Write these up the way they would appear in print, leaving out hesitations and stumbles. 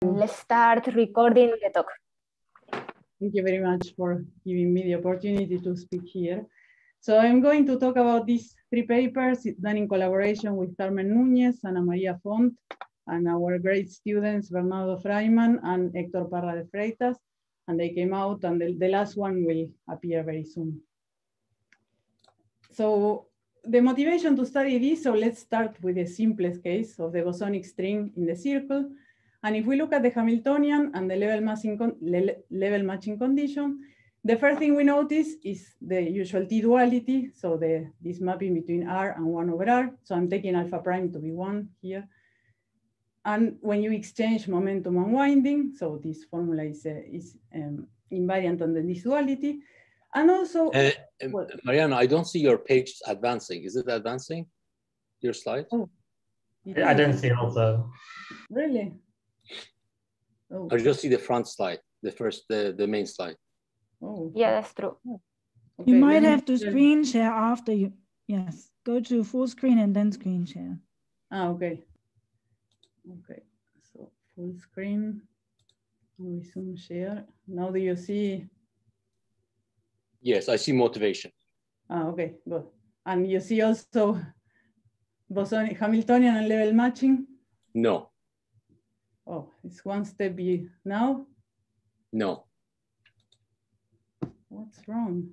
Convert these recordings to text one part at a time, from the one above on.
Let's start recording the talk. Thank you very much for giving me the opportunity to speak here. So I'm going to talk about these three papers done in collaboration with Carmen Núñez, Ana María Font, and our great students, Bernardo Freiman and Héctor Parra de Freitas. And they came out, and the last one will appear very soon. So the motivation to study this, so let's start with the simplest case of the bosonic string in the circle. And if we look at the Hamiltonian and the level matching condition, the first thing we notice is the usual T-duality, so this mapping between R and 1 over R. So I'm taking alpha prime to be 1 here. And when you exchange momentum unwinding, so this formula is invariant on this duality. And also, well, Mariana, I don't see your page advancing. Is it advancing, your slide? Oh, I don't see it also. Really? Oh. I just see the front slide, the main slide. Oh. Yeah, that's true. Okay, you might have to screen share after you, yes, go to full screen and then screen share. Ah, okay. Okay, so full screen, resume share. Now do you see? Yes, I see motivation. Ah, okay, good. And you see also bosonic Hamiltonian and level matching? No. Oh, it's one step now? No. What's wrong?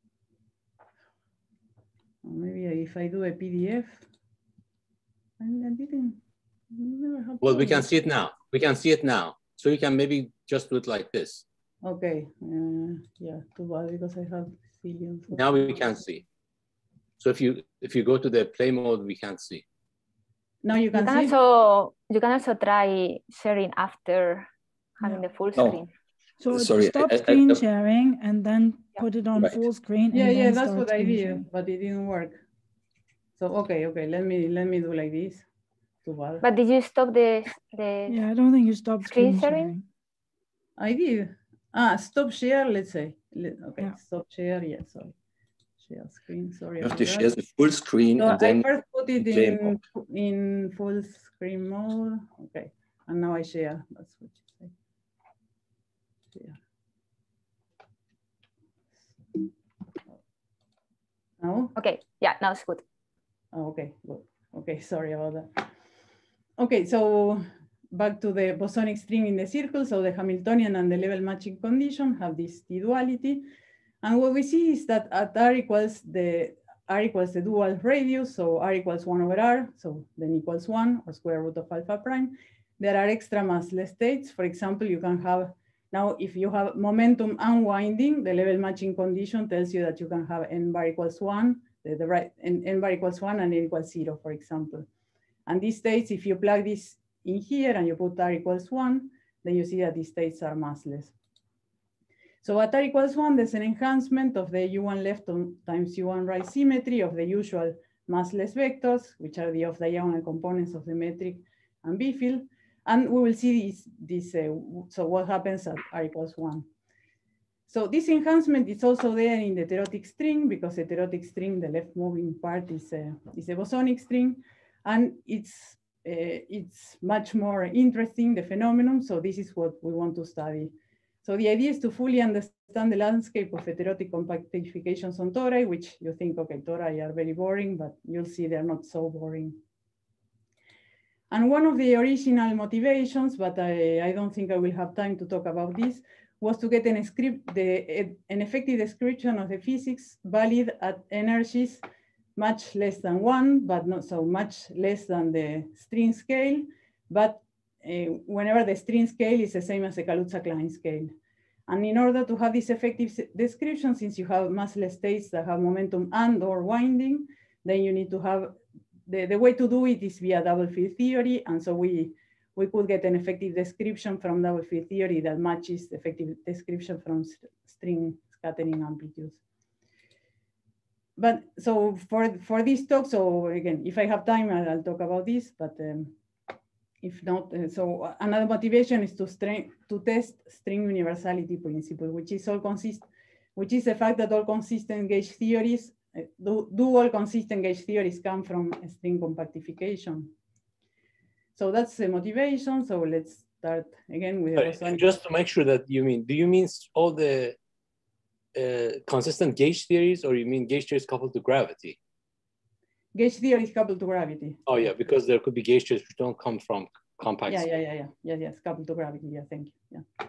Or maybe if I do a PDF, I didn't. Well, we can see it now. We can see it now. So you can maybe just do it like this. Okay. Yeah, too bad because I have zillions. Now we can see. So if you go to the play mode, we can't see. Now you can see. You can also try sharing after having the full screen. So sorry, stop screen sharing and then put it on full screen. Yeah, and yeah, then that's start what I screen did, sharing. but it didn't work. So okay, let me do like this. Too bad. But did you stop the Yeah, I don't think you stopped screen screen sharing. I did. Stop share, let's say. Okay, yeah. Stop share, yeah, sorry. Share screen, sorry. You have to share the full screen so and then I first put it in full screen mode. Okay, and now I share. That's what you say. Share. Now? Okay, yeah, now it's good. Oh, okay, good. Okay, sorry about that. Okay, so back to the bosonic string in the circle. So the Hamiltonian and the level matching condition have this T-duality. And what we see is that at R equals the dual radius, so R equals 1 over R, so then equals 1 or square root of alpha prime. There are extra massless states. For example, you can have, now if you have momentum unwinding, the level matching condition tells you that you can have n bar equals 1, n bar equals 1 and n equals 0, for example. And these states, if you plug this in here and you put R equals 1, then you see that these states are massless. So at R equals 1, there's an enhancement of the U1 left times U1 right symmetry of the usual massless vectors, which are the off-diagonal components of the metric and B field. And we will see so what happens at R equals 1. So this enhancement is also there in the heterotic string, because the heterotic string, the left moving part is a bosonic string. And it's much more interesting, the phenomenon. So this is what we want to study. So the idea is to fully understand the landscape of heterotic compactifications on tori, which you think, okay, tori are very boring, but you'll see they're not so boring. And one of the original motivations, but I don't think I will have time to talk about this, was to get an effective description of the physics valid at energies much less than 1, but not so much less than the string scale, but whenever the string scale is the same as the Kaluza-Klein scale. And in order to have this effective description, since you have massless states that have momentum and or winding, then you need to have, the way to do it is via double field theory. And so we could get an effective description from double field theory that matches the effective description from string scattering amplitudes. But so for this talk, so again, if I have time, I'll talk about this, but if not, so another motivation is to test string universality principle, which is the fact that all consistent gauge theories, all consistent gauge theories come from string compactification. So that's the motivation. So let's start again with Sorry, the bosonic. just to make sure that do you mean all the consistent gauge theories, or you mean gauge theories coupled to gravity? Gauge theory is coupled to gravity. Oh yeah, because there could be gauge theories which don't come from compact. Yes, coupled to gravity. Yeah, thank you. Yeah.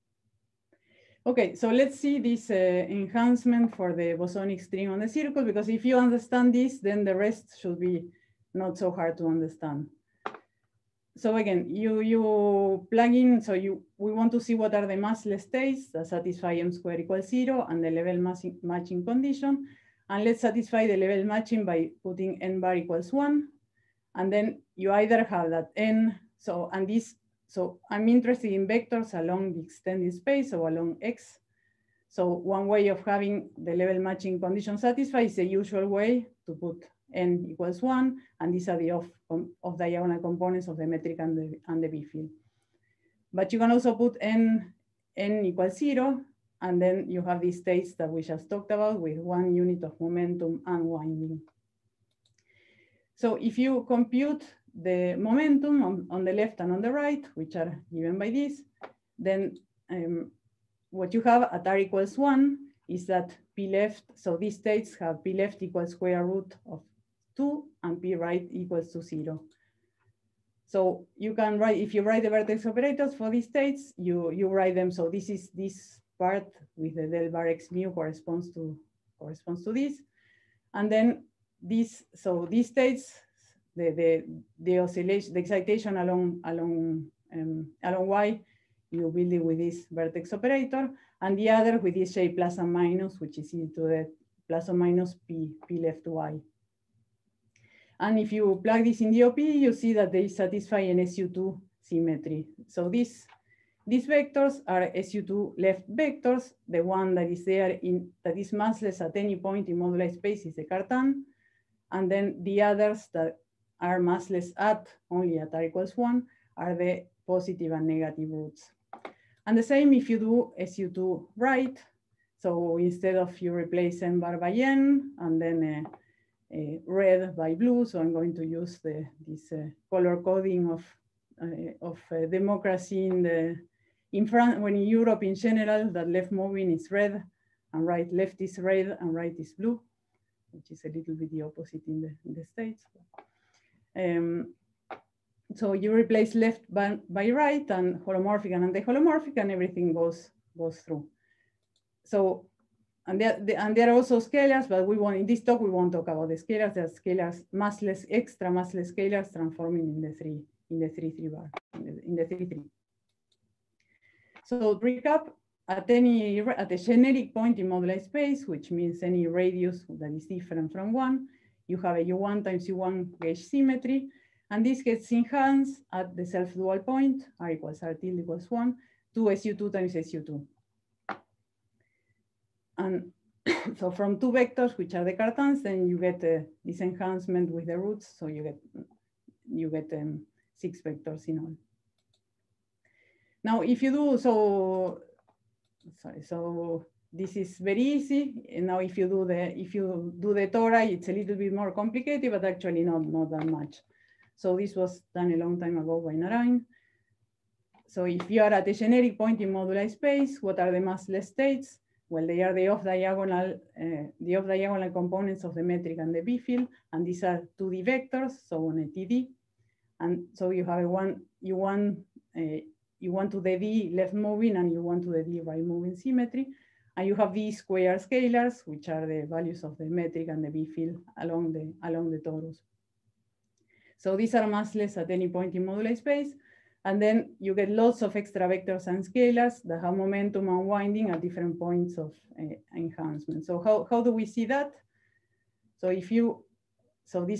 Okay, so let's see this enhancement for the bosonic string on the circle, because if you understand this, then the rest should be not so hard to understand. So again, you plug in, so we want to see what are the massless states that satisfy m squared equals 0 and the level matching condition. And let's satisfy the level matching by putting n bar equals 1. And then you either have that n, so I'm interested in vectors along the extended space, so along X. So one way of having the level matching condition satisfied is the usual way to put n equals 1, and these are the off diagonal components of the metric and the B field. But you can also put n equals 0, and then you have these states that we just talked about with 1 unit of momentum unwinding. So if you compute the momentum on the left and on the right, which are given by this, then what you have at r equals 1 is that p left, so these states have p left equals square root of 2 and p right equals to 0. So you can write, if you write the vertex operators for these states, you write them. So this is this part with the del bar x mu corresponds to this. And then these states, the oscillation, the excitation along y, you build it with this vertex operator, and the other with this shape plus and minus, which is equal to the plus or minus p left y. And if you plug this in the OP, you see that they satisfy an SU2 symmetry. So these vectors are SU2 left vectors. The one that is there that is massless at any point in moduli space is the Cartan. And then the others that are massless only at r equals 1 are the positive and negative roots. And the same if you do SU2 right. So instead of you replace n bar by n and then red by blue. So I'm going to use this color coding of democracy in France, when in Europe in general, that left moving is red and right left is red and right is blue, which is a little bit the opposite in the States. So you replace left by right and holomorphic and anti-holomorphic, and everything goes through. So, and there are also scalars, but in this talk we won't talk about the scalars. There are scalars, massless, extra massless scalars transforming in the 3 bar, in the 3. So recap, at a generic point in moduli space, which means any radius that is different from 1, you have a U1 times U1 gauge symmetry, and this gets enhanced at the self-dual point, r equals r tilde equals 1, to SU2 times SU2. And so from 2 vectors, which are the Cartans, then you get this enhancement with the roots, so you get 6 vectors in all. Now, if you do so this is very easy. And now, if you do the tori, it's a little bit more complicated, but actually not that much. So this was done a long time ago by Narain. So if you are at a generic point in moduli space, what are the massless states? Well, they are the off-diagonal components of the metric and the B field, and these are 2D vectors, so on a TD. And so you have you want to the D left moving and you want to the D right moving symmetry. And you have these square scalars, which are the values of the metric and the B field along the torus. So these are massless at any point in moduli space. And then you get lots of extra vectors and scalars that have momentum unwinding at different points of enhancement. So how do we see that? So this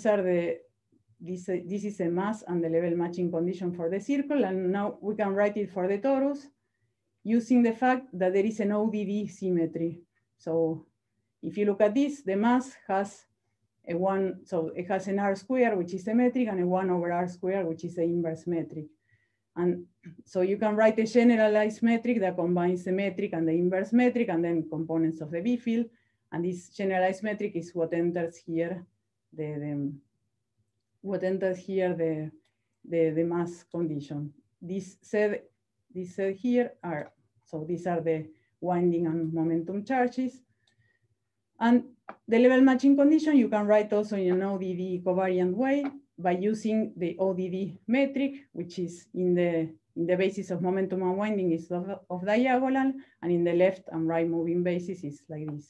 is a mass and the level matching condition for the circle. And now we can write it for the torus using the fact that there is an ODD symmetry. So if you look at this, the mass has so it has an R square, which is the metric, and a 1 over R square, which is the inverse metric. And so you can write a generalized metric that combines the metric and the inverse metric and then components of the B field. And this generalized metric is what enters here the mass condition. this said here are, so these are the winding and momentum charges. And the level matching condition you can write also in an ODD covariant way by using the ODD metric, which is in the basis of momentum unwinding is of diagonal, and in the left and right moving basis is like this.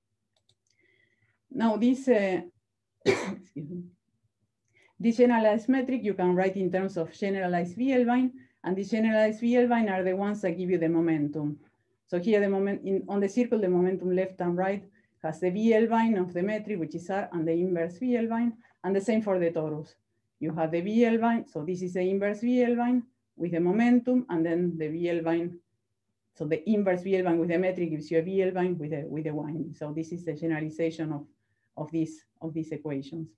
Now this, excuse me. This generalized metric you can write in terms of generalized Vielbein, and these generalized Vielbein are the ones that give you the momentum. So here the moment on the circle, the momentum left and right has the Vielbein of the metric, which is R, and the inverse Vielbein, and the same for the torus. You have the Vielbein, so this is the inverse Vielbein with the momentum, and then the Vielbein. So the inverse Vielbein with the metric gives you a Vielbein with the winding. So this is the generalization of these equations.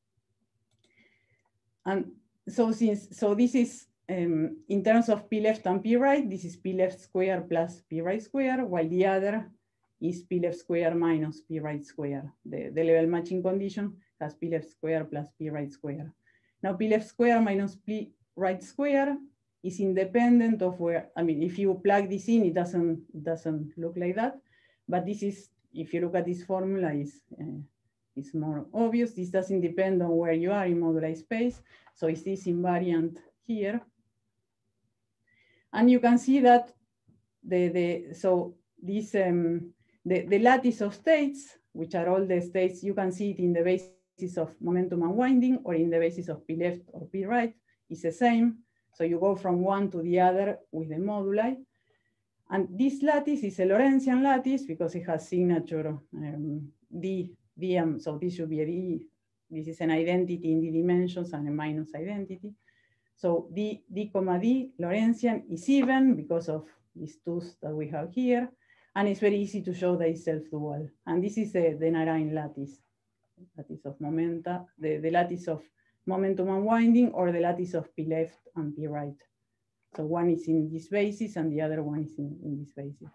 And so this is in terms of P left and P right, this is P left square plus P right square, while the other is P left square minus P right square. The level matching condition has P left square plus P right square. Now P left square minus P right square is independent of where, I mean, if you plug this in, it doesn't look like that. But this is, if you look at this formula, it's more obvious. This doesn't depend on where you are in moduli space. So it's this invariant here. And you can see that the lattice of states, which are all the states, you can see it in the basis of momentum unwinding or in the basis of P left or P right, is the same. So you go from one to the other with the moduli. And this lattice is a Lorentzian lattice because it has signature DM, so this should be a D. This is an identity in D dimensions and a minus identity. So D, comma D, Lorentzian is even because of these twos that we have here. And it's very easy to show that it's self-dual. And this is the Narain lattice of momenta, the lattice of momentum unwinding, or the lattice of P left and P right. So one is in this basis and the other one is in this basis.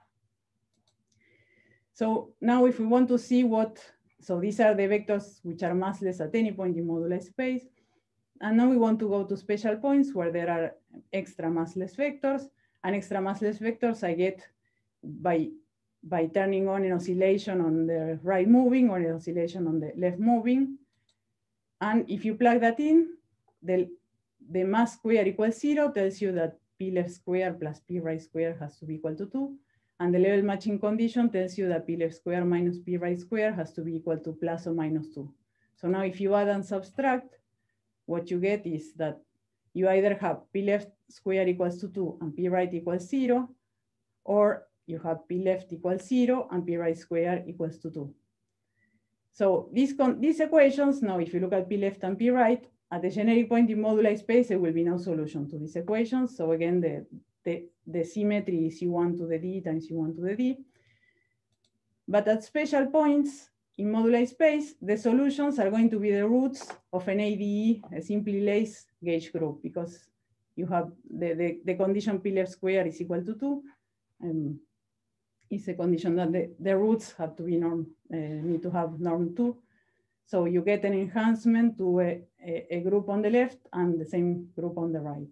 So now if we want to see so these are the vectors which are massless at any point in modular space. And now we want to go to special points where there are extra massless vectors. And extra massless vectors I get by turning on an oscillation on the right moving or an oscillation on the left moving. And if you plug that in, the mass square equals 0 tells you that P left square plus P right square has to be equal to 2. And the level matching condition tells you that P left square minus P right square has to be equal to plus or minus 2. So now if you add and subtract, what you get is that you either have P left square equals to 2 and P right equals 0, or you have P left equals 0 and P right square equals to 2. So these equations, now if you look at P left and P right, at the generic point in moduli space, there will be no solution to these equations. So again, the symmetry is U1 to the D times U1 to the D. But at special points in moduli space, the solutions are going to be the roots of an ADE, a simply laced gauge group, because you have the condition P left square is equal to 2. It's a condition that the roots have to be need to have norm 2. So you get an enhancement to a group on the left and the same group on the right.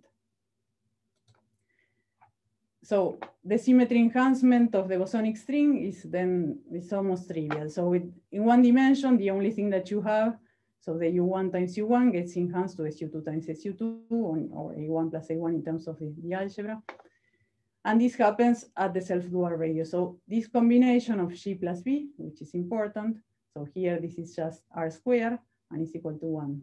So the symmetry enhancement of the bosonic string is almost trivial. So in one dimension, the only thing that you have, so the U1 times U1 gets enhanced to SU2 times SU2, or A1 plus A1 in terms of the algebra. And this happens at the self-dual radius. So this combination of G plus B, which is important. So here, this is just R squared, and it's equal to 1.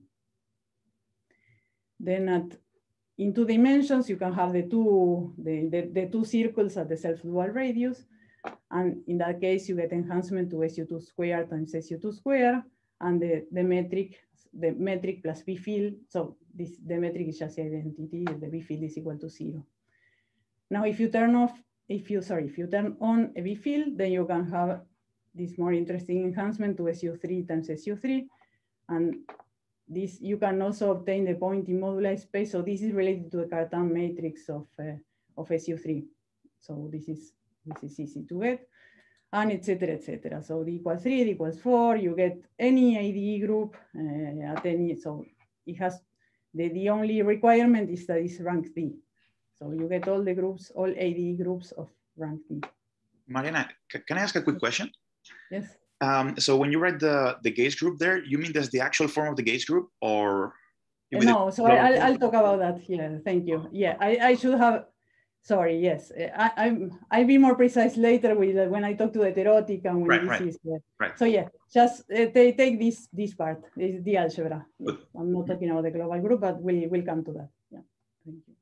Then in 2 dimensions, you can have the two circles at the self-dual radius. And in that case, you get enhancement to SU2 squared times SU2 squared, and the metric plus B field. So the metric is just the identity, the B field is equal to 0. Now, if you turn on a B field, then you can have this more interesting enhancement to SU3 times SU3. And this, you can also obtain the point in moduli space. So this is related to the Cartan matrix of SU3. So this is easy to get, and et cetera, et cetera. So D equals 3, D equals 4, you get any ADE group at any, so it has, the only requirement is that it's rank D. So you get all the groups, all AD groups of rank D. Mariana, can I ask a quick question? Yes. So when you write the gauge group there, you mean that's the actual form of the gauge group, or? You mean No, so I'll talk about that. Yeah, thank you. Yeah, I should have, sorry, yes. I'll be more precise later with when I talk to the heterotic and when this is. Right. So yeah, just take this part, the algebra. Yeah, I'm not talking about the global group, but we'll come to that. Yeah, thank you.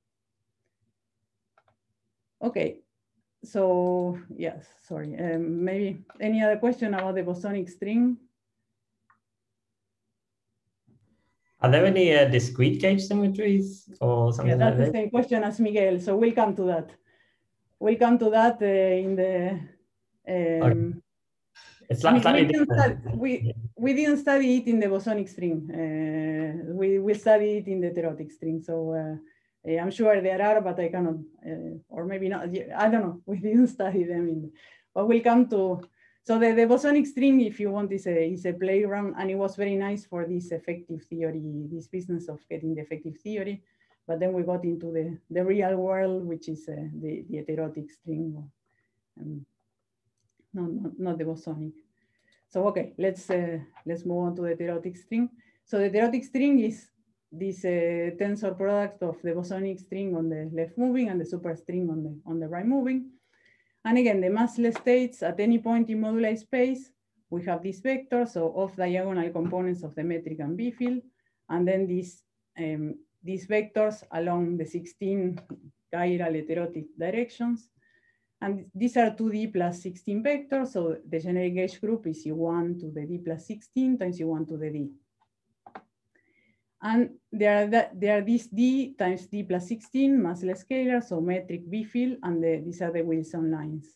Okay. So yes, sorry. Maybe any other question about the bosonic string? Are there any discrete gauge symmetries or something Yeah, like that's the that? same question as Miguel. So we'll come to that. We'll come to that in the. Okay. It's slightly different. We didn't study it in the bosonic string. We study it in the heterotic string. So I'm sure there are, but I cannot, or maybe not. I don't know. We didn't study them but we'll come to. So the bosonic string, if you want, is a playground, and it was very nice for this effective theory, this business of getting the effective theory. But then we got into the real world, which is the heterotic string, not the bosonic. So okay, let's move on to the heterotic string. So the heterotic string is this tensor product of the bosonic string on the left moving and the superstring on the right moving. And again, the massless states at any point in moduli space, we have this vector, so off-diagonal components of the metric and B field, and then these vectors along the 16 chiral heterotic directions. And these are 2D plus 16 vectors, so the generic gauge group is U1 to the D plus 16 times U1 to the D. And there are these D times D plus 16 massless scalars, so metric B field, and these are the Wilson lines.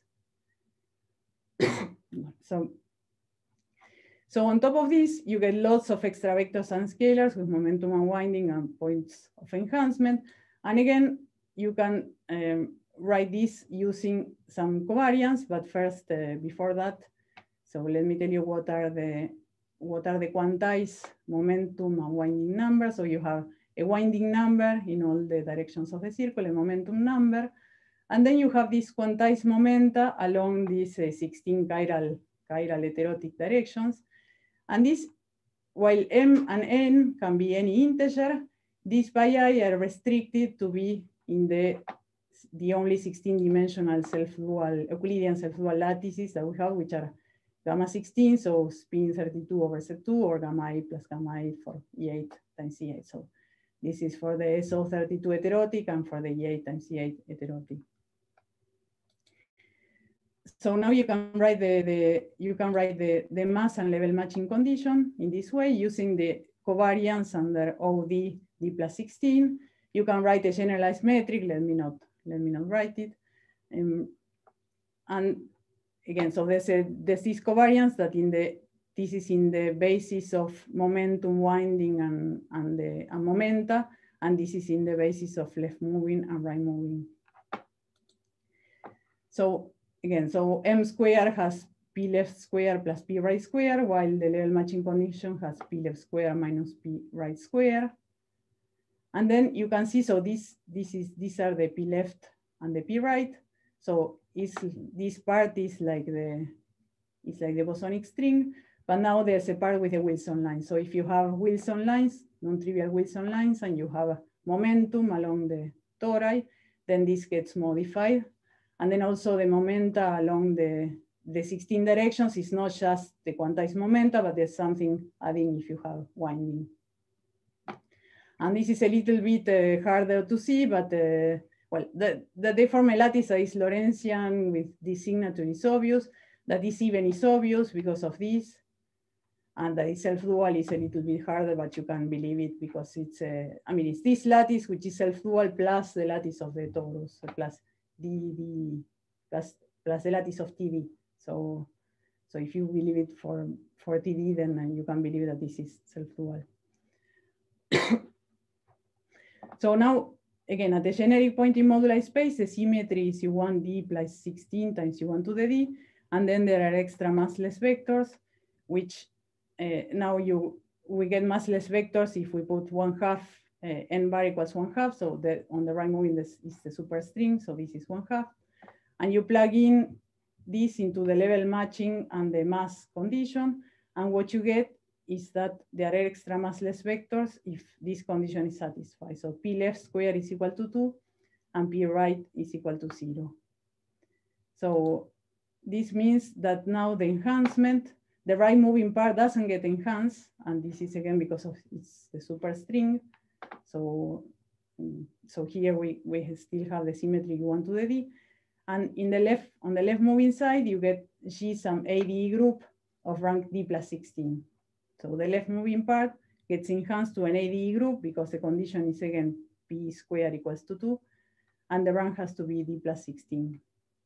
So on top of this, you get lots of extra vectors and scalars with momentum unwinding and points of enhancement. And again, you can write this using some covariance, but first, before that, so let me tell you what are the quantized momentum and winding numbers. So you have a winding number in all the directions of the circle, a momentum number, and then you have these quantized momenta along these 16 chiral heterotic directions. And this, while m and n can be any integer, these pi I are restricted to be in the only 16-dimensional self-dual, Euclidean self-dual lattices that we have, which are gamma 16, so spin 32 over Z2, or gamma 8 plus gamma 8 for E8 times E8. So this is for the SO32 heterotic and for the E8 times E8 heterotic. So now you can write the mass and level matching condition in this way using the covariance under OD D plus 16. You can write a generalized metric. Let me not write it. And again, so there's this covariance that this is in the basis of momentum winding and momenta, and this is in the basis of left moving and right moving. So again, so M square has P left square plus P right square, while the level matching condition has P left square minus P right square. And then you can see, so these are the P left and the P right. So this part is like the bosonic string, but now there's a part with a Wilson line. So if you have Wilson lines, non-trivial Wilson lines, and you have a momentum along the tori, then this gets modified. And then also the momenta along the 16 directions is not just the quantized momenta, but there's something adding if you have winding. And this is a little bit harder to see, but well, the deformed lattice is Lorentzian with this signature is obvious. That is even is obvious because of this. And the self-dual is a little bit harder, but you can believe it because it's, I mean, it's this lattice, which is self-dual plus the lattice of the torus, plus DD, plus the lattice of TD. So if you believe it for TD, then you can believe that this is self-dual. So now, again, at the generic point in moduli space, the symmetry is U1D plus 16 times U1 to the D. And then there are extra massless vectors, which now we get massless vectors if we put 1/2 n bar equals 1/2. So on the right moving this is the superstring. So this is 1/2. And you plug in this into the level matching and the mass condition. And what you get is that there are extra massless vectors if this condition is satisfied. So P left square is equal to 2 and P right is equal to 0. So this means that now the enhancement, the right moving part doesn't get enhanced. And this is again because of it's the superstring. So here we still have the symmetry U1 to the D. And in the left, on the left moving side, you get G some ADE group of rank D plus 16. So the left moving part gets enhanced to an ADE group because the condition is again P squared equals to 2, and the rank has to be D plus 16.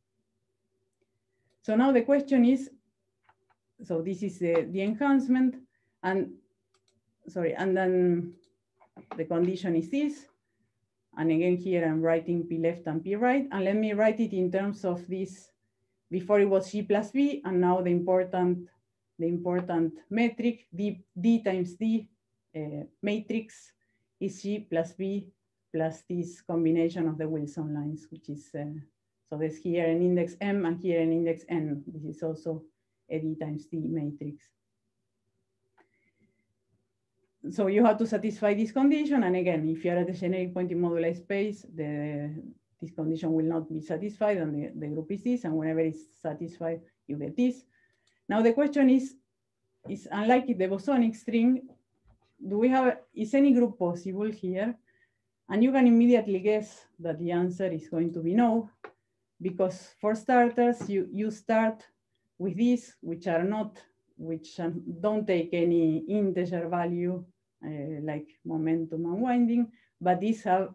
So now the question is, so this is the enhancement, and then the condition is this. And again, here I'm writing P left and P right. And let me write it in terms of this. Before it was G plus B, and now the important metric, D times D matrix is G plus B plus this combination of the Wilson lines, which is, so there's here an index M and here an index N. This is also a D times D matrix. So you have to satisfy this condition. And again, if you are at the generic point in moduli space, this condition will not be satisfied and the group is this. And whenever it's satisfied, you get this. Now the question is unlike the bosonic string, is any group possible here? And you can immediately guess that the answer is going to be no, because for starters, you start with these, which don't take any integer value like momentum and winding, but these are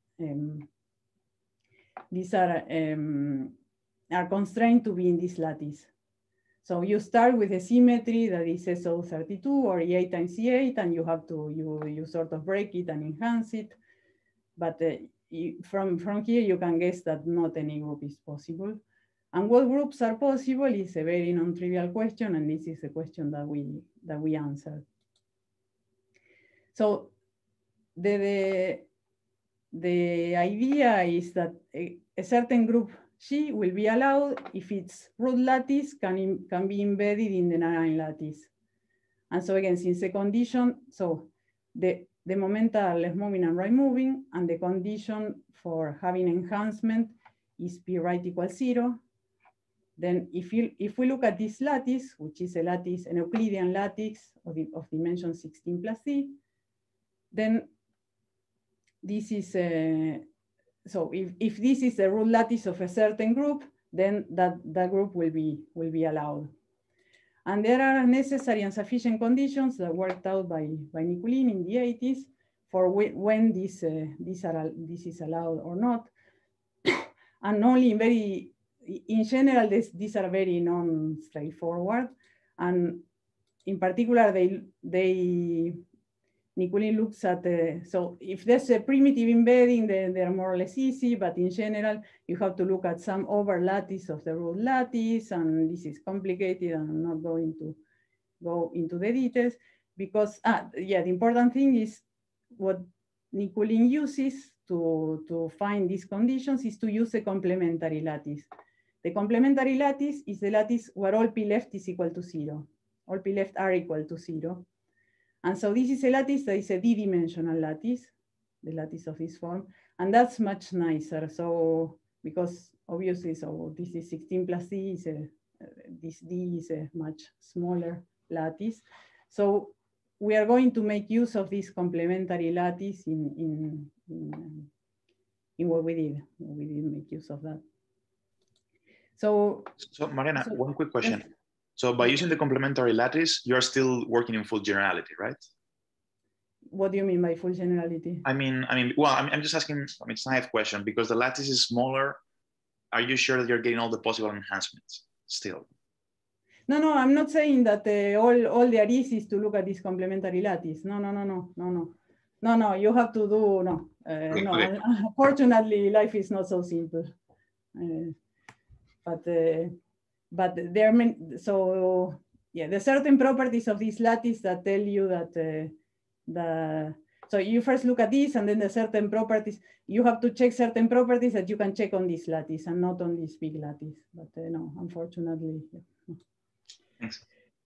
constrained to be in this lattice. So you start with a symmetry that is SO32 or E8 times E8, and you have to you sort of break it and enhance it. But from here you can guess that not any group is possible. And what groups are possible is a very non-trivial question, and this is a question that we answered. So the idea is that a certain group G will be allowed if its root lattice can be embedded in the Narain lattice. And so again, since the condition, so the momenta are left moving and right moving, and the condition for having enhancement is P right equals 0. Then if we look at this lattice, which is a lattice, an Euclidean lattice of dimension 16 plus D, then this is so if this is the root lattice of a certain group, then that group will be allowed. And there are necessary and sufficient conditions that worked out by Nikulin in the 80s for when this is allowed or not. And only in general, these are very non-straightforward. And in particular, Nikulin looks at, so if there's a primitive embedding, then they're more or less easy, but in general, you have to look at some over lattice of the root lattice, and this is complicated, and I'm not going to go into the details, because, the important thing is what Nikulin uses to find these conditions is to use a complementary lattice. The complementary lattice is the lattice where all P left is equal to 0. All P left are equal to 0. And so this is a lattice that is a D-dimensional lattice, the lattice of this form. And that's much nicer. So, because obviously, so this is 16 plus D, this D is a much smaller lattice. So we are going to make use of this complementary lattice in what we did. We did make use of that. So Mariana, one quick question. So by using the complementary lattice, you're still working in full generality, right? What do you mean by full generality? I'm just asking, it's a naive question, because the lattice is smaller. Are you sure that you're getting all the possible enhancements still? No, I'm not saying that all there is to look at this complementary lattice. No, you have to do, no. Okay. Unfortunately, life is not so simple. But there are so yeah, the certain properties of this lattice that tell you that So you first look at this, and then the certain properties. You have to check certain properties that you can check on this lattice and not on this big lattice. But no, unfortunately. Yeah. Thanks.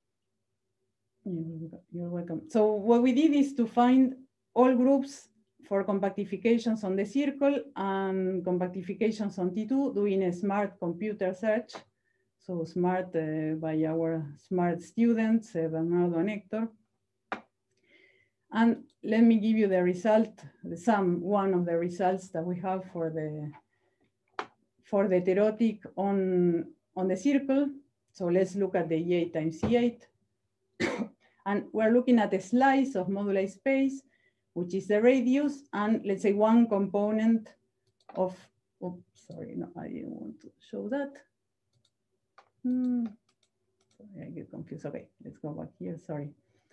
You're welcome. So what we did is to find all groups for compactifications on the circle and compactifications on T2 doing a smart computer search. So smart by our smart students, Bernardo and Hector. And let me give you the result, one of the results that we have for the heterotic on the circle. So let's look at the E8 times C8. And we're looking at a slice of moduli space, which is the radius, and let's say one component of, oops, sorry, no, I didn't want to show that. Sorry, I get confused. Okay, let's go back here, sorry.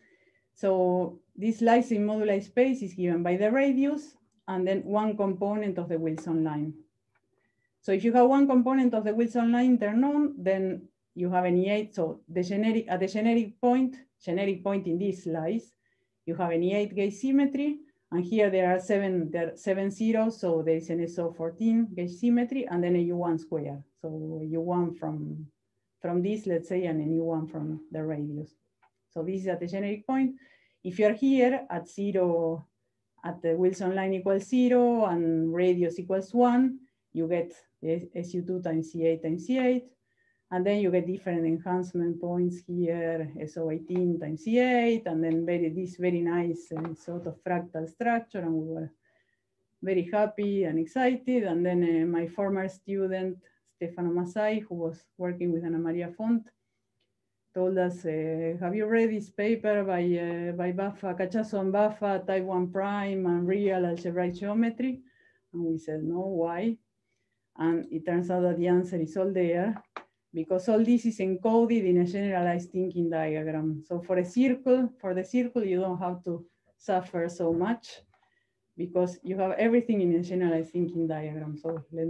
So this slice in moduli space is given by the radius and then one component of the Wilson line. So if you have one component of the Wilson line turned on, then you have an E8. So the generic, at the generic point in this slice, you have an E8 gauge symmetry. And here there are seven zeros. So there is an SO14 gauge symmetry and then a U1 square. So U1 from this, let's say, and a U1 from the radius. So this is at the generic point. If you're here at 0, at the Wilson line equals 0 and radius equals 1, you get the SU2 times C8 times C8. And then you get different enhancement points here, SO18 times C8, and then this very nice sort of fractal structure. And we were very happy and excited. And then my former student, Stefano Masai, who was working with Ana Maria Font, told us, have you read this paper by Baffa, Cachazo and Baffa, type 1 prime and real algebraic geometry? And we said, no, why? And it turns out that the answer is all there, because all this is encoded in a generalized thinking diagram. So for the circle, you don't have to suffer so much because you have everything in a generalized thinking diagram. So let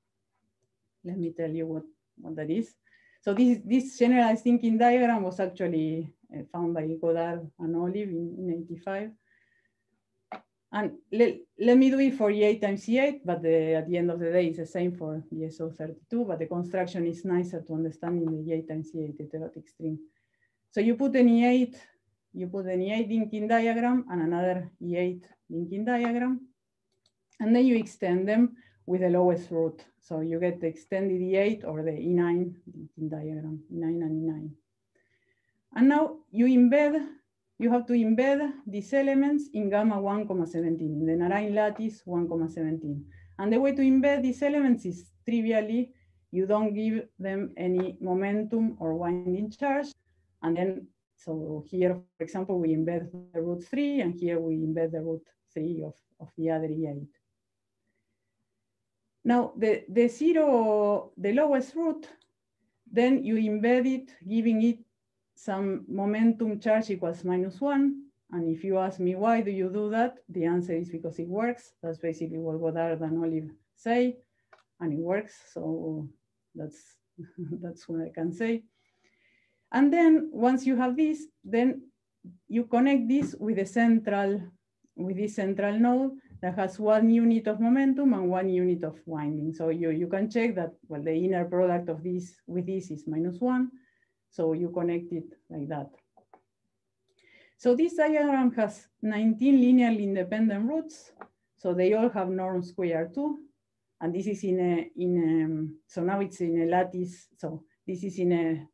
me tell you what that is. So this generalized thinking diagram was actually found by Godard and Olive in 85. And let me do it for E8 times C8, but at the end of the day, it's the same for the SO32, but the construction is nicer to understand in the E8 times C8 heterotic string. So you put an E8 linking diagram and another E8 linking diagram, and then you extend them with the lowest root. So you get the extended E8 or the E9 linking diagram, E9 and E9. And now you have to embed these elements in gamma 1,17, in the Narain lattice 1,17. And the way to embed these elements is trivially, you don't give them any momentum or winding charge. And then, so here, for example, we embed the root 3, and here we embed the root 3 of the other E8. Now, the lowest root, then you embed it, giving it some momentum charge equals -1. And if you ask me, why do you do that? The answer is because it works. That's basically what Godard and Olive say, and it works. So that's what I can say. And then once you have this, then you connect this with this central node that has 1 unit of momentum and 1 unit of winding. So you can check that, well, the inner product of this with this is -1. So you connect it like that. So this diagram has 19 linearly independent roots. So they all have norm square 2. And this is so now it's in a lattice. So this is in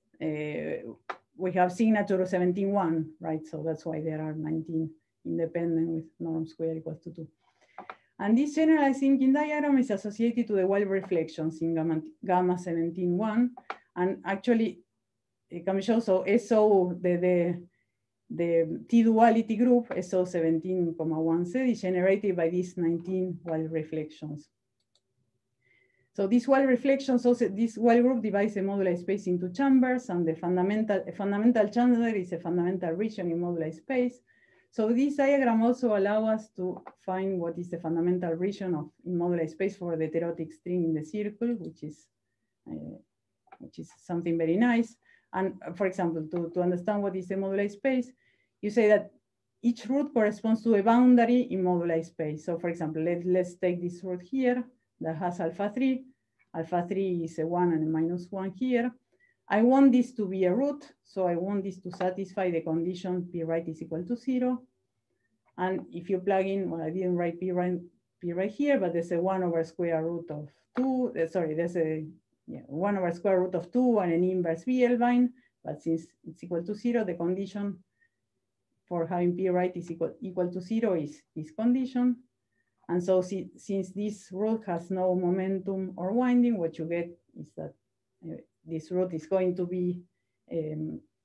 we have signature 17.1, right? So that's why there are 19 independent with norm square equals to 2. And this generalized thinking diagram is associated to the Weyl reflections in gamma 17.1. And actually, it can show, so SO, the T-duality group, SO 17,1Z, is generated by these 19 Weyl reflections. So these Weyl reflections, also this Weyl group divides the moduli space into chambers, and a fundamental chamber is a fundamental region in moduli space. So this diagram also allows us to find what is the fundamental region in moduli space for the heterotic string in the circle, which is something very nice. And for example, to understand what is the moduli space, you say that each root corresponds to a boundary in moduli space. So for example, let's take this root here that has alpha 3. Alpha 3 is a 1 and a -1 here. I want this to be a root, so I want this to satisfy the condition p right is equal to 0. And if you plug in, well, I didn't write p right here, but there's a 1 over square root of 2. Sorry, there's a 1 over square root of 2 and an inverse Vielbein. But since it's equal to 0, the condition for having p right is equal to 0 is this condition. And so since this root has no momentum or winding, what you get is that this root is going to be a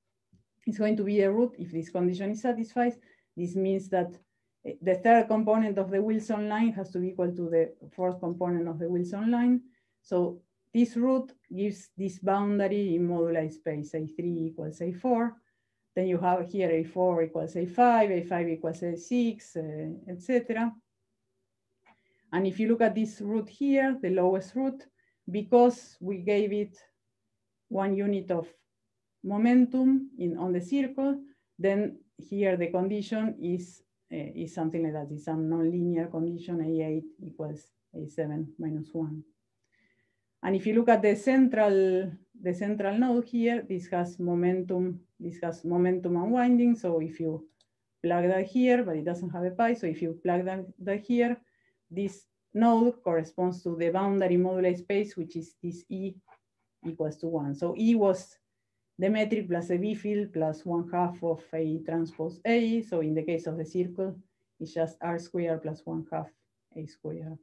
root if this condition is satisfied. This means that the third component of the Wilson line has to be equal to the fourth component of the Wilson line. So this root gives this boundary in moduli space, A3 equals A4. Then you have here A4 equals A5, A5 equals A6, etc. And if you look at this root here, the lowest root, because we gave it 1 unit of momentum on the circle, then here the condition is something like that. It's some nonlinear condition, A8 equals A7 minus 1. And if you look at the central node here, this has momentum and winding. So if you plug that here, but it doesn't have a pi, so if you plug that here, this node corresponds to the boundary moduli space, which is this E equals to 1. So E was the metric plus a B field plus 1/2 of A transpose A. So in the case of the circle, it's just R squared plus 1/2 A squared.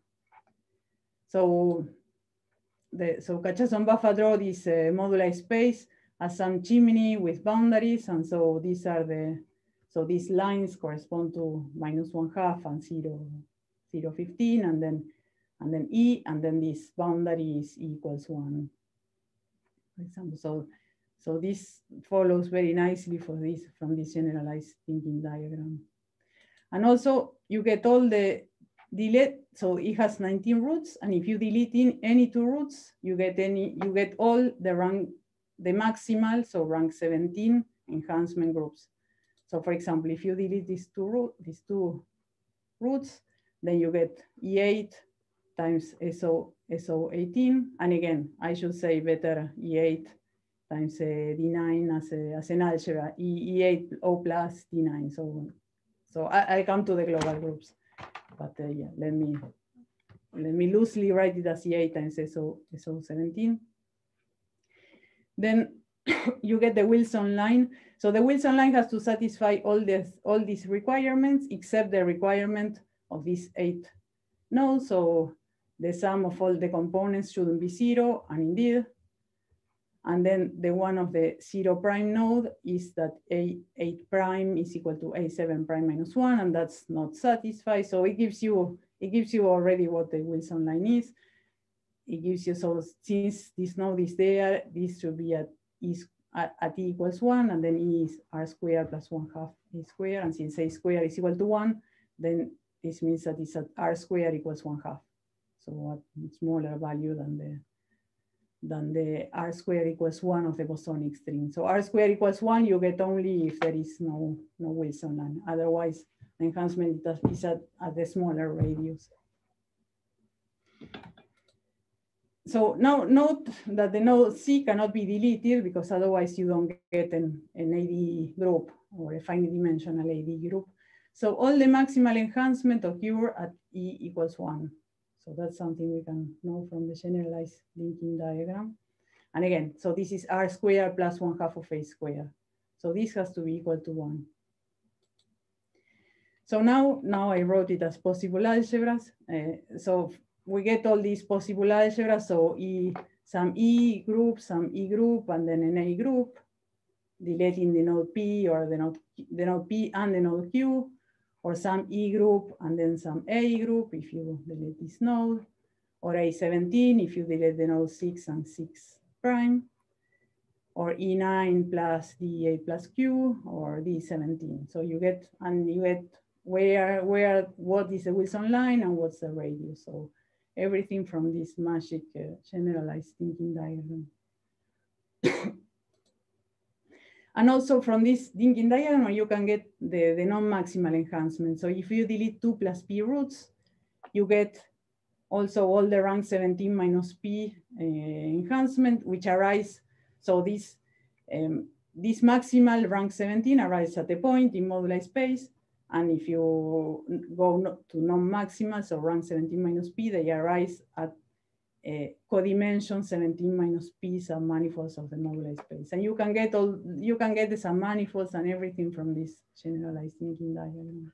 So Cachason-Buffa draw this moduli space as some chimney with boundaries, and so these are these lines correspond to -1/2 and 0, 0.15, and then E, and then this boundary is E equals 1, for example. So this follows very nicely from this generalized thinking diagram. And also you get all the delete, so it has 19 roots, and if you delete in any 2 roots, you get all the maximal, so rank 17 enhancement groups. So for example, if you delete these two roots, then you get E8 times SO18, and again, I should say better E8 times D9 as an algebra, E8 O plus D9. So I come to the global groups, but yeah, let me loosely write it as E8 times SO17. Then you get the Wilson line. So the Wilson line has to satisfy all these requirements except the requirement of these 8 nodes. So the sum of all the components shouldn't be 0, and indeed. And then the one of the 0 prime node is that A8 prime is equal to A7 prime minus 1, and that's not satisfied. So it gives you already what the Wilson line is. It gives you, so since this node is there, this should be at E equals 1, and then E is R squared plus 1/2 A squared. And since A squared is equal to 1, then this means that it's at R squared equals 1/2. So a smaller value than the R squared equals 1 of the bosonic string. So R squared equals 1, you get only if there is no Wilson line. Otherwise, the enhancement is at the smaller radius. So now note that the node C cannot be deleted, because otherwise you don't get an AD group or a finite dimensional AD group. So all the maximal enhancement occur at E equals 1. So that's something we can know from the generalized linking diagram. And again, so this is R squared plus 1/2 of A squared. So this has to be equal to 1. So now I wrote it as possible algebras. So we get all these possible algebras. So some E group, some E group, and then an A group, deleting the node P or the node P and the node Q, or some E group and then some A group if you delete this node, or A17 if you delete the node 6 and 6 prime, or E9 plus D8 plus Q, or D17. So you get what is the Wilson line and what's the radius. So everything from this magic generalized thinking diagram. And also from this Dingin diagram, you can get the non-maximal enhancement. So if you delete 2 plus p roots, you get also all the rank 17 minus p enhancement, which arise. So this maximal rank 17 arises at a point in moduli space. And if you go to non-maximal, so rank 17 minus p, they arise at codimension 17 minus p submanifolds of the moduli space. And you can get the submanifolds and everything from this generalized thinking diagram.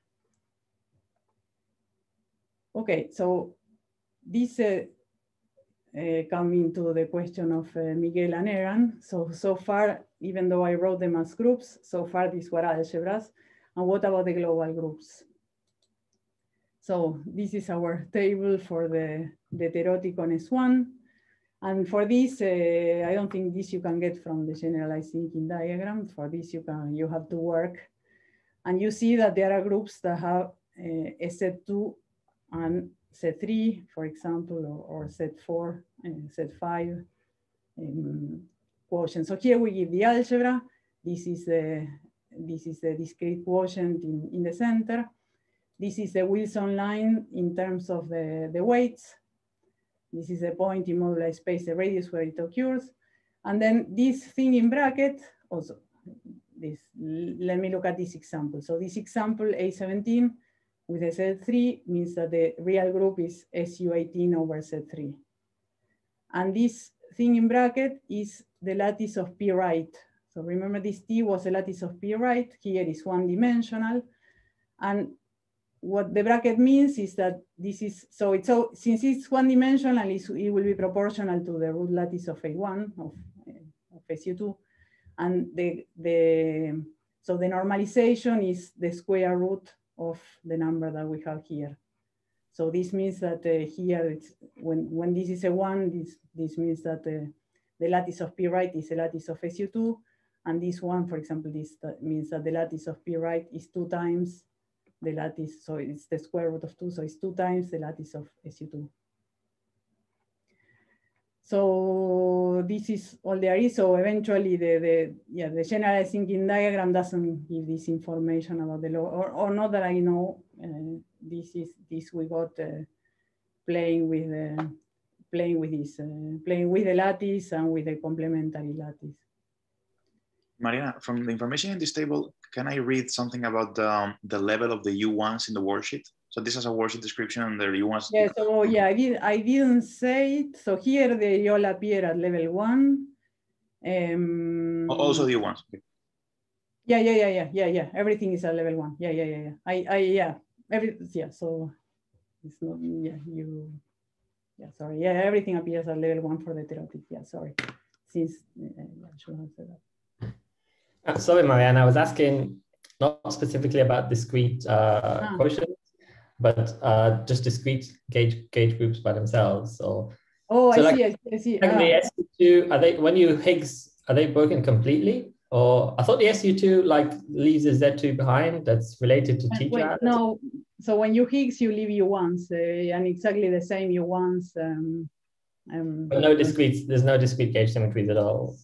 Okay, so this coming to the question of Miguel and Eran. So far, even though I wrote them as groups, so far these were algebras. And what about the global groups? So this is our table for the Terotic on S1. And for this, I don't think this you can get from the generalized thinking diagram. For this, you have to work. And you see that there are groups that have a set 2 and set 3, for example, or set 4 and set 5 quotient. So here we give the algebra. This is the discrete quotient in the center. This is the Wilson line in terms of the weights. This is the point in moduli space, the radius where it occurs. And then this thing in bracket, also this, let me look at this example. So this example, A17 with a set 3 means that the real group is SU18 over set 3. And this thing in bracket is the lattice of P right. So remember this T was the lattice of P right, here is one dimensional. And what the bracket means is that this is, since it's one dimensional, it will be proportional to the root lattice of A1 of SU2. And so the normalization is the square root of the number that we have here. So this means that here, it's, when this is a 1, this means that the lattice of P right is the lattice of SU2. And this one, for example, this means that the lattice of P right is 2 times the lattice, so it's the square root of 2, so it's 2 times the lattice of SU2. So this is all there is. So eventually the generalized thinking diagram doesn't give this information about the law, or not that I know. This we got playing with the lattice and with the complementary lattice. Mariana, from the information in this table, can I read something about the level of the U1s in the worksheet? So this is a worksheet description and the U1s. Yeah, so yeah, I didn't say it. So here they all appear at level 1. Also the U1s. Okay. Yeah. Everything is at level 1. Yeah. So it's not, sorry. Yeah, everything appears at level 1 for the Terotic. Yeah, sorry. Since I should have said that. Sorry, Mariana, I was asking not specifically about discrete quotients, but just discrete gauge groups by themselves. I see. The SU2, are they, when you Higgs, are they broken completely? Or I thought the SU2 leaves the Z2 behind, that's related to teacher. No, so when you Higgs, you leave U1s, and exactly the same U1s. But no discrete, there's no discrete gauge symmetries at all.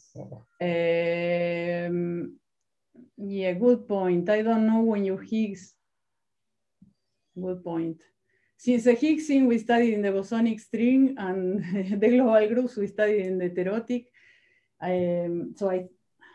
Yeah, good point. I don't know when you Higgs. Good point. Since the Higgs thing we studied in the bosonic string and the global groups we studied in the Terotic. So I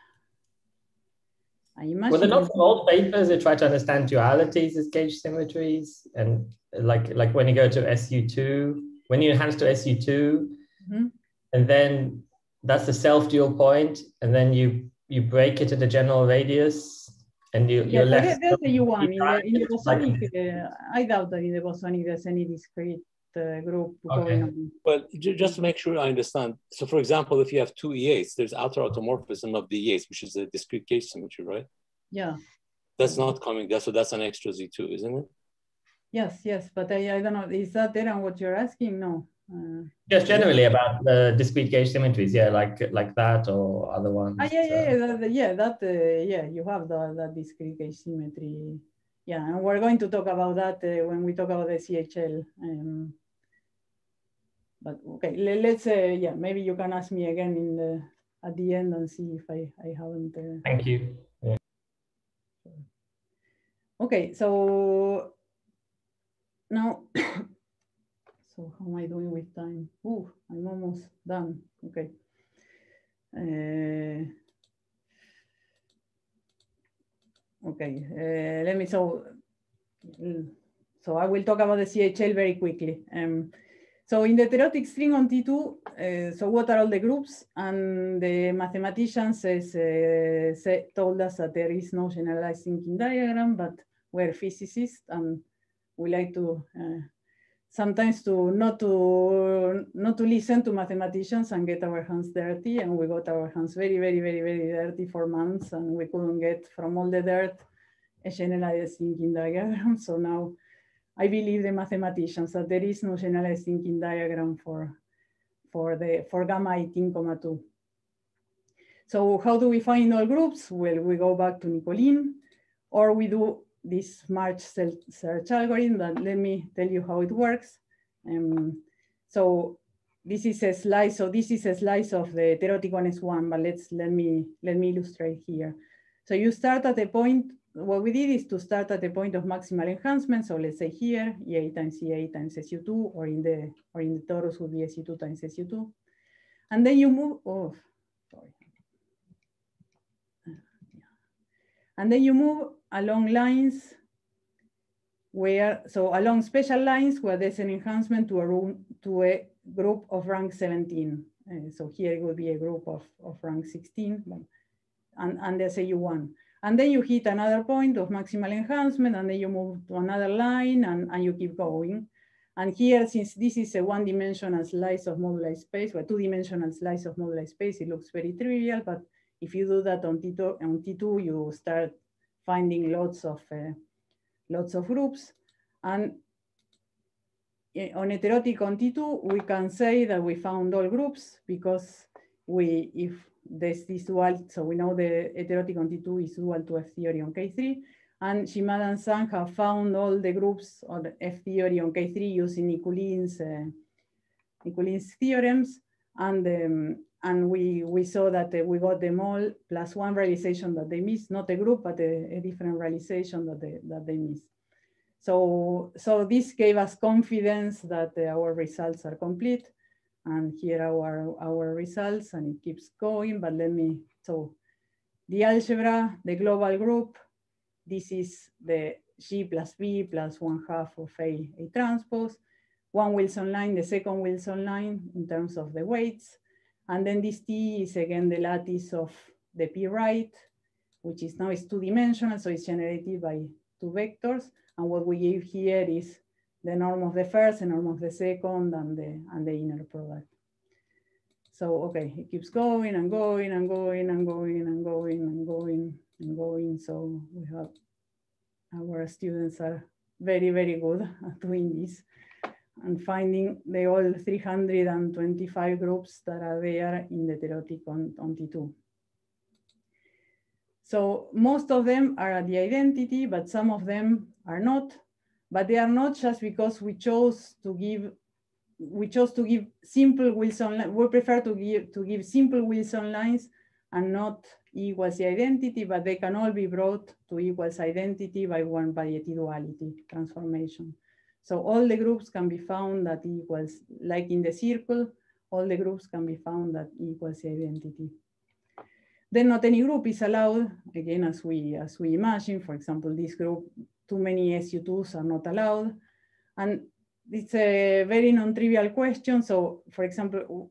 imagine. Well, in all papers, they try to understand dualities as gauge symmetries, and like when you go to SU2, when you enhance to SU2, and then that's the self-dual point, and then you break it to the general radius, and you're left. There's the U1 in the bosonic. I doubt that in the bosonic there's any discrete group going on. Well, just to make sure I understand. So, for example, if you have 2 E8s, there's outer automorphism of the E8s, which is a discrete gauge symmetry, right? Yeah. That's not coming. That's an extra Z2, isn't it? Yes, but I don't know. Is that there what you're asking? No. Just generally about the discrete gauge symmetries, like that or other ones. You have that discrete gauge symmetry. Yeah, and we're going to talk about that when we talk about the CHL. But okay, let's maybe you can ask me again at the end and see if I haven't. Thank you. Yeah. Okay, so now, so how am I doing with time? Ooh, I'm almost done. Okay. Okay, let me, so I will talk about the CHL very quickly. So in the heterotic string on T2, so what are all the groups? And the mathematicians told us that there is no generalized thinking diagram, but we're physicists and we like to sometimes not to listen to mathematicians and get our hands dirty, and we got our hands very, very, very, very dirty for months, and we couldn't get from all the dirt a generalized thinking diagram. So now I believe the mathematicians that there is no generalized thinking diagram for gamma 18,2. So how do we find all groups? Well, we go back to Nicolin, or we do this March search algorithm that, let me tell you how it works. So this is a slice. So this is a slice of the heterotic 1s1, but let me illustrate here. So you start at a point. What we did is to start at the point of maximal enhancement. So let's say here, EA times EA times SU2, or in the torus would be SU2 times SU2. And then you move, oh, sorry. And then you move along lines where, so along special lines where there's an enhancement to a group of rank 17. So here it would be a group of rank 16, and there's a U1. And then you hit another point of maximal enhancement, and then you move to another line, and you keep going. And here, since this is a one-dimensional slice of moduli space, or a two-dimensional slice of moduli space, it looks very trivial, but if you do that on T2, you start finding lots of groups. And on heterotic on T2, we can say that we found all groups because if there's this dual, so we know the heterotic on T2 is dual to F theory on K3, and Shimada and Sang have found all the groups on the F theory on K3 using Nicolin's theorems, and we saw that we got them all plus one realization that they missed, not a group, but a different realization that they missed. So this gave us confidence that our results are complete. And here are our results, and it keeps going, but so the algebra, the global group, this is the G plus B plus 1/2 of A transpose, one Wilson line, the second Wilson line in terms of the weights. And then this T is again the lattice of the P right, which is now is two-dimensional, so it's generated by two vectors. And what we give here is the norm of the first, the norm of the second, and the inner product. So, okay, it keeps going and going and going and going and going and going and going. So we have, our students are very, very good at doing this and finding the all 325 groups that are there in the heterotic on T2. So most of them are at the identity, but some of them are not. But they are not just because we chose to give simple Wilson. We prefer to give simple Wilson lines and not E equals the identity, but they can all be brought to E equals identity by one variety duality transformation. So all the groups can be found at E equals, like in the circle, all the groups can be found at E equals the identity. Then not any group is allowed, again, as we imagine. For example, this group, too many SU2s are not allowed. And it's a very non-trivial question. So for example,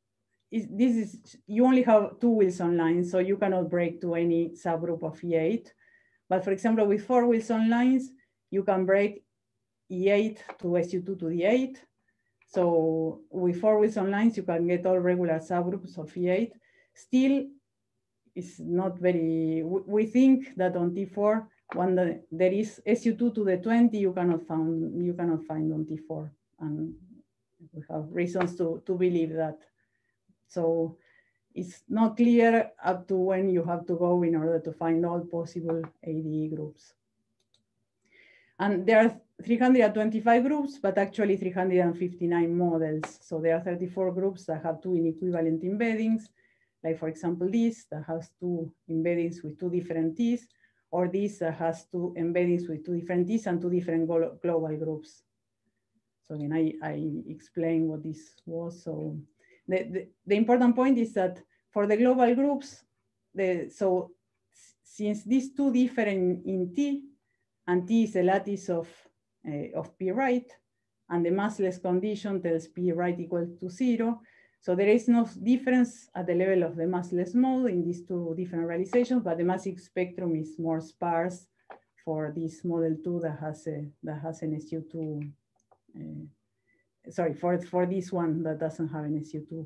you only have two Wilson lines, so you cannot break to any subgroup of E8. But for example, with four Wilson lines, you can break E8 to SU2 to D8. So with four Wilson lines, you can get all regular subgroups of E8. Still, it's not very, we think that on T4, when there is SU2 to the 20, you cannot find on T4. And we have reasons to believe that. So it's not clear up to when you have to go in order to find all possible ADE groups. And there are 325 groups, but actually 359 models. So there are 34 groups that have two inequivalent embeddings, like for example, this that has two embeddings with two different T's, or this that has two embeddings with two different T's and two different global groups. So again, I explained what this was. So the important point is that for the global groups, so since these two differ in T, and T is the lattice of P right, and the massless condition tells P right equal to 0. So there is no difference at the level of the massless mode in these two different realizations, but the massive spectrum is more sparse for this model 2 that has an SU2. Sorry, for this one that doesn't have an SU2,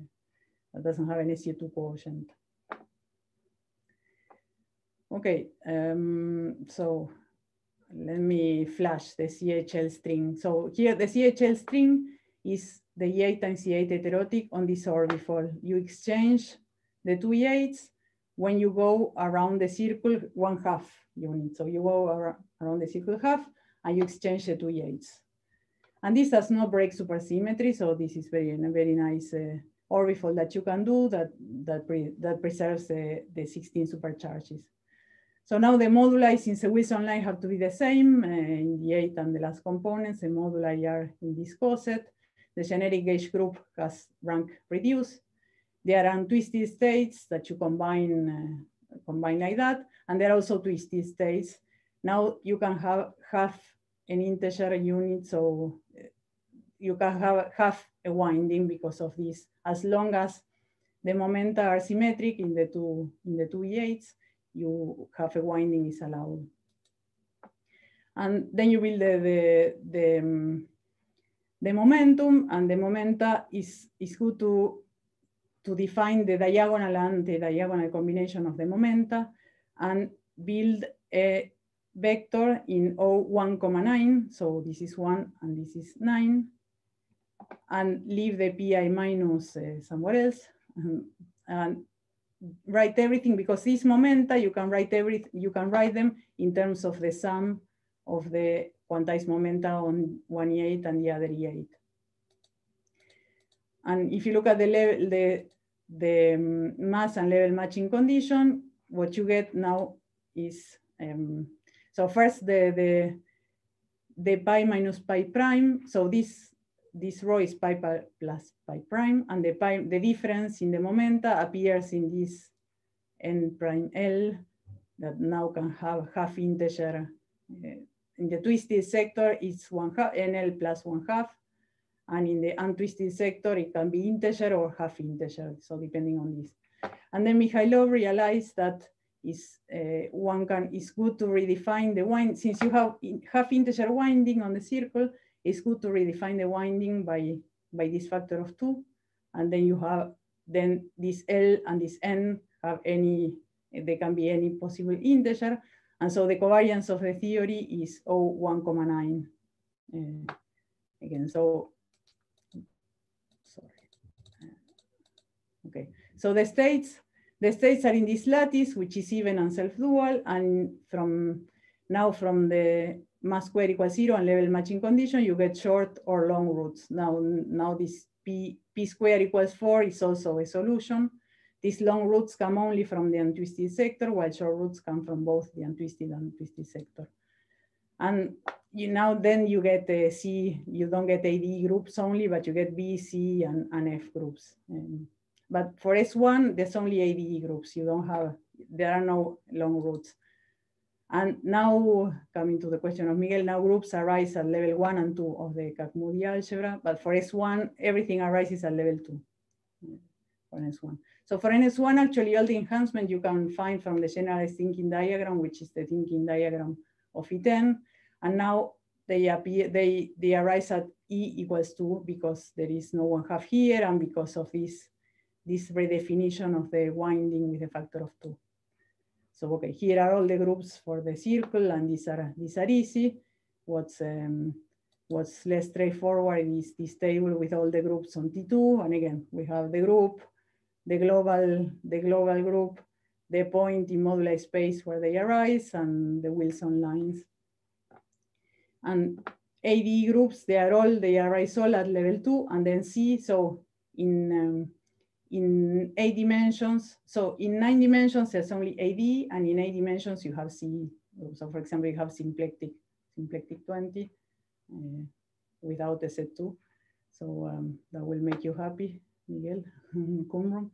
quotient. Okay, so let me flash the CHL string. So here the CHL string is the E8 times E8 heterotic on this orbifold. You exchange the two E8s when you go around the circle 1/2 unit. So you go around the circle half and you exchange the two E8s. And this does not break supersymmetry. So this is a very nice orbifold that you can do that preserves the 16 supercharges. So now the moduli, since the Wilson line have to be the same in the 8 and the last components, the moduli are in this coset. The generic gauge group has rank reduced. There are untwisted states that you combine like that. And there are also twisted states. Now you can have an integer unit, so you can have a winding because of this, as long as the momenta are symmetric in the two E8s. You have a winding is allowed. And then you build the momentum, and the momenta is good to define the diagonal and anti-diagonal combination of the momenta and build a vector in O1,9. So this is 1 and this is 9. And leave the pi minus somewhere else. And write everything, because these momenta you can write them in terms of the sum of the quantized momenta on one E8 and the other E8. And if you look at the mass and level matching condition, what you get now is so first the pi minus pi prime. So this row is pi plus pi prime, and the difference in the momenta appears in this n prime L that now can have half integer. In the twisted sector, it's NL plus 1/2, and in the untwisted sector, it can be integer or half integer, so depending on this. And then Mikhailov realized that it's good to redefine the wind, since you have half integer winding on the circle. It's good to redefine the winding by this factor of 2, and then you have this L and this N have they can be any possible integer, and so the covariance of the theory is O1,9. Again, so sorry. Okay, so the states are in this lattice, which is even and self-dual, and from the mass square equals 0 and level matching condition, you get short or long roots. Now this p square equals 4 is also a solution. These long roots come only from the untwisted sector, while short roots come from both the untwisted and twisted sector. And then you get C, you don't get AD groups only, but you get B, C, and F groups. But for S1, there's only AD groups. There are no long roots. And now, coming to the question of Miguel, now groups arise at level 1 and 2 of the Kac-Moody algebra, but for S1, everything arises at level 2 for S1. So for NS1, actually, all the enhancement you can find from the generalized thinking diagram, which is the thinking diagram of E10. And now they arise at E equals 2 because there is no 1/2 here, and because of this redefinition of the winding with a factor of 2. So okay, here are all the groups for the circle, and these are easy. What's less straightforward is this table with all the groups on T2, and again we have the group, the global group, the point in moduli space where they arise, and the Wilson lines. And AD groups, they arise all at level 2, and then C. So in in 8 dimensions. So in 9 dimensions, there's only AD, and in 8 dimensions, you have C. So for example, you have symplectic 20 without SZ2. So that will make you happy, Miguel Qumran.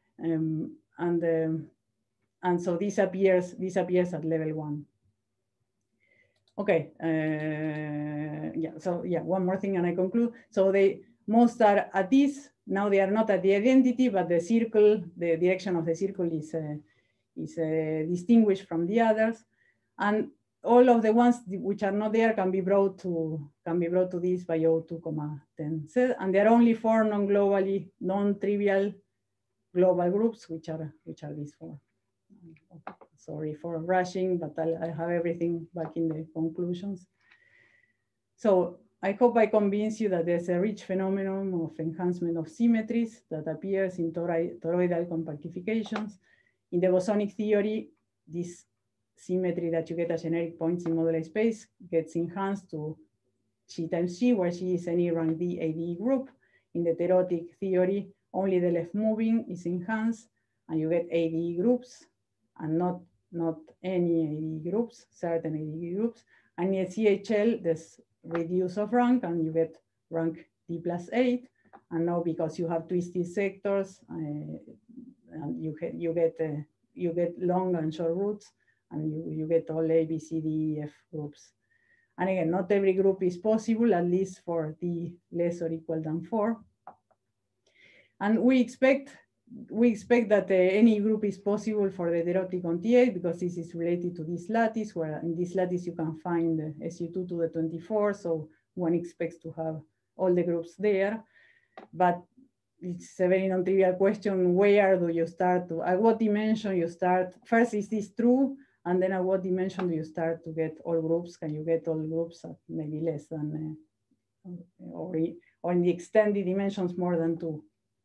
And so this appears at level 1. Okay, yeah, so yeah, one more thing and I conclude. So most are at this. Now they are not at the identity, but the circle, the direction of the circle is distinguished from the others. And all of the ones which are not there can be brought to this by O2,10. And there are only 4 non-globally, non-trivial global groups, which are these 4. Sorry for rushing, but I have everything back in the conclusions. So I hope I convince you that there's a rich phenomenon of enhancement of symmetries that appears in toroidal compactifications. In the bosonic theory, this symmetry that you get at generic points in moduli space gets enhanced to G times G, where G is any rank D AD group. In the theoretic theory, only the left moving is enhanced, and you get AD groups, and not any AD groups, certain AD groups. And in CHL, there's reduce of rank, and you get rank D plus 8. And now because you have twisted sectors, and you get long and short roots, and you get all A, B, C, D, E, F groups. And again, not every group is possible, at least for D less or equal than 4. And we expect that any group is possible for the heterotic on T8 because this is related to this lattice, where in this lattice you can find SU2 to the 24, so one expects to have all the groups there. But it's a very non-trivial question, where do you start to, at what dimension you start? First, is this true? And then at what dimension do you start to get all groups? Can you get all groups at maybe less than, or in the extended dimensions more than 2?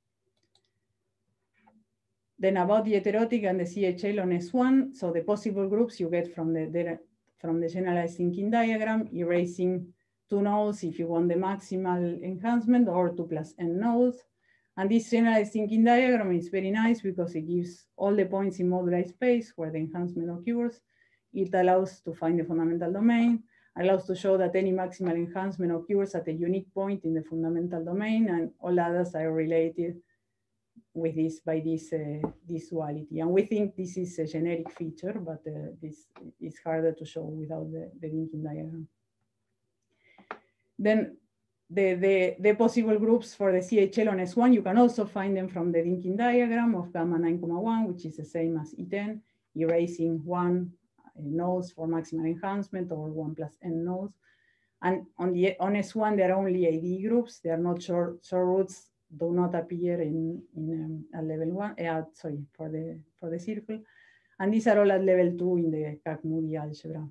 Then about the heterotic and the CHL on S1, so the possible groups you get from the generalized thinking diagram, erasing 2 nodes if you want the maximal enhancement, or 2 plus n nodes. And this generalized thinking diagram is very nice because it gives all the points in moduli space where the enhancement occurs. It allows to find the fundamental domain, allows to show that any maximal enhancement occurs at a unique point in the fundamental domain, and all others are related with this by this duality. And we think this is a generic feature, but this is harder to show without the thinking diagram. Then the possible groups for the CHL on S1, you can also find them from the thinking diagram of gamma 9,1, which is the same as E10, erasing 1 nodes for maximal enhancement, or 1 plus n nodes. And on S1, there are only AD groups. They are not short roots, do not appear in at level 1, sorry, for the circle. And these are all at level 2 in the Kac-Moody algebra.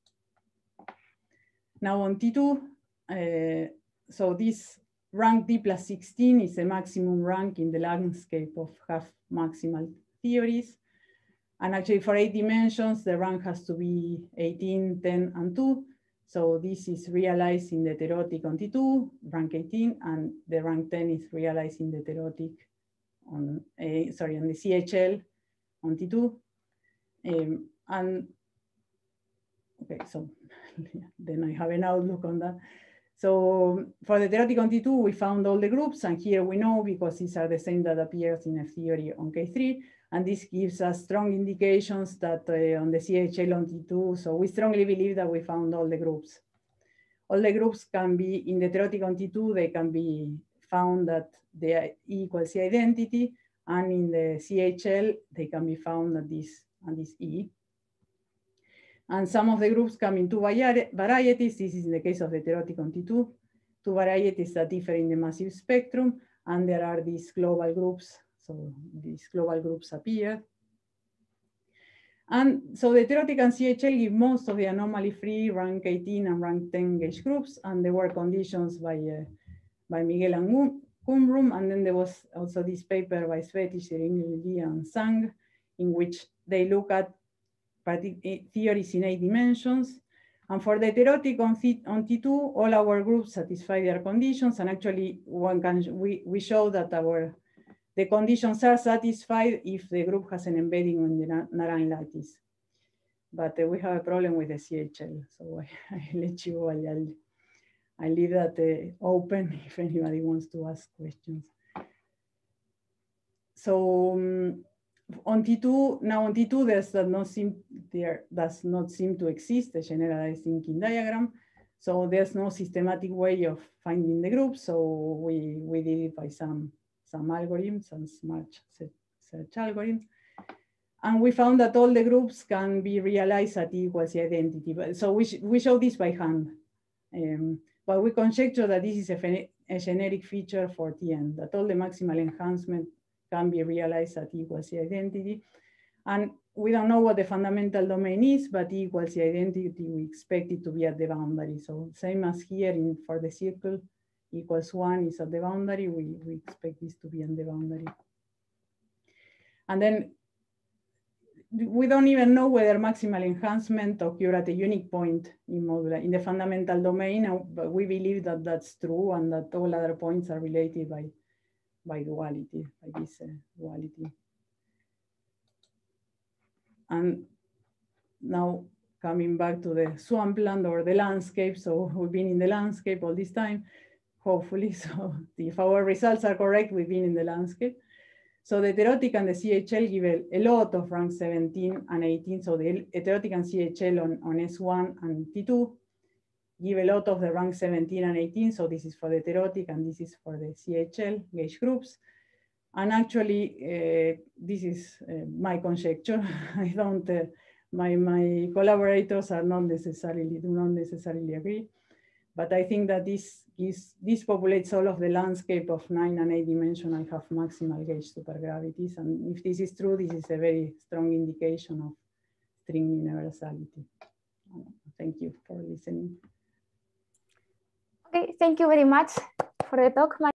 Now on T2, so this rank D plus 16 is the maximum rank in the landscape of half maximal theories. And actually for 8 dimensions, the rank has to be 18, 10, and 2. So this is realized in the heterotic on T2, rank 18, and the rank 10 is realized in the heterotic on, sorry, on the CHL on T2. And okay, so then I have an outlook on that. So for the heterotic on T2, we found all the groups, and here we know because these are the same that appears in F theory on K3. And this gives us strong indications that on the CHL on T2, so we strongly believe that we found all the groups. All the groups can be, in the heterotic on T2, they can be found that the E equals C identity, and in the CHL, they can be found at this E. And some of the groups come in 2 varieties. This is in the case of the heterotic on T2, 2 varieties that differ in the massive spectrum, and there are these global groups. So these global groups appear. And so the heterotic and CHL give most of the anomaly-free rank 18 and rank 10 gauge groups, and there were conditions by Miguel and Qumran, and then there was also this paper by Svetic, Lee, and Zhang, in which they look at theories in 8 dimensions. And for the heterotic on T2, all our groups satisfy their conditions, and actually we show that the conditions are satisfied if the group has an embedding on the Narain lattice. But we have a problem with the CHL, so I let you go. I leave that open if anybody wants to ask questions. So on T2, now on T2, there does not seem to exist a generalized thinking diagram. So there's no systematic way of finding the group. So we did it by some algorithms, some smart search algorithms. And we found that all the groups can be realized at E equals the identity. But, so we show this by hand. But we conjecture that this is a generic feature for Tn, that all the maximal enhancement can be realized at E equals the identity. And we don't know what the fundamental domain is, but E equals the identity, we expect it to be at the boundary. So same as here for the circle, equals 1 is at the boundary, we expect this to be on the boundary. And then we don't even know whether maximal enhancement occur at a unique point in the fundamental domain, but we believe that that's true and that all other points are related by duality, by this duality. And now coming back to the swampland or the landscape. So we've been in the landscape all this time, hopefully. So if our results are correct, we've been in the landscape. So the heterotic and the CHL give a lot of rank 17 and 18. So the heterotic and CHL on S1 and T2 give a lot of the rank 17 and 18. So this is for the heterotic and this is for the CHL gauge groups. And actually, this is my conjecture. I don't, my collaborators do not necessarily agree. But I think that this populates all of the landscape of 9 and 8 dimensional half maximal gauge supergravities. And if this is true, this is a very strong indication of string universality. Thank you for listening. Okay, thank you very much for the talk,